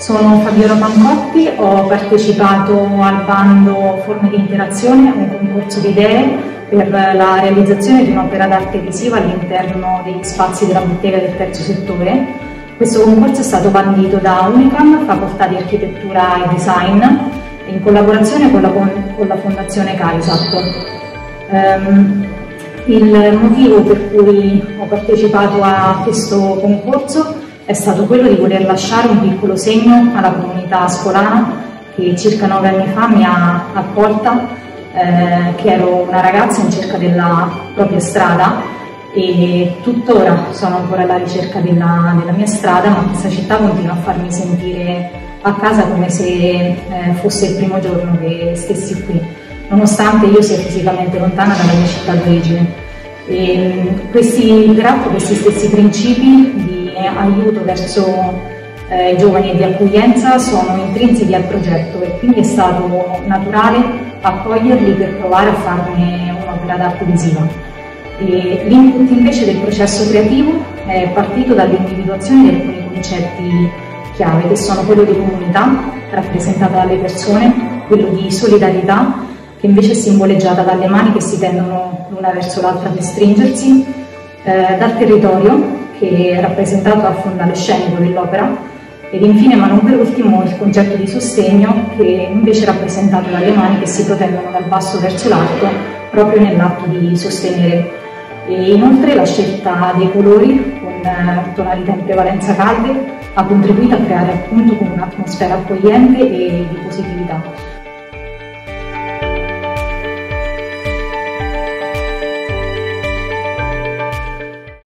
Sono Fabiola Pancotti, ho partecipato al bando Forme di Interazione, un concorso di idee per la realizzazione di un'opera d'arte visiva all'interno degli spazi della bottega del terzo settore. Questo concorso è stato bandito da Unicam, Facoltà di Architettura e Design, in collaborazione con la Fondazione CAISAP. Il motivo per cui ho partecipato a questo concorso è stato quello di voler lasciare un piccolo segno alla comunità ascolana che circa 9 anni fa mi ha accolta, che ero una ragazza in cerca della propria strada e tuttora sono ancora alla ricerca della mia strada, ma questa città continua a farmi sentire a casa come se fosse il primo giorno che stessi qui, nonostante io sia fisicamente lontana dalla mia città d'origine. Questi stessi principi di aiuto verso i giovani e di accoglienza sono intrinseci al progetto e quindi è stato naturale accoglierli per provare a farne un'opera d'arte visiva. L'input invece del processo creativo è partito dall'individuazione di alcuni concetti chiave, che sono quello di comunità, rappresentata dalle persone, quello di solidarietà, che invece è simboleggiata dalle mani che si tendono l'una verso l'altra per stringersi, dal territorio, che è rappresentato dal fondale scenico dell'opera, ed infine, ma non per ultimo, il concetto di sostegno, che invece è rappresentato dalle mani che si protendono dal basso verso l'alto, proprio nell'atto di sostenere. E inoltre la scelta dei colori, con tonalità in prevalenza calde, ha contribuito a creare appunto un'atmosfera accogliente e di positività.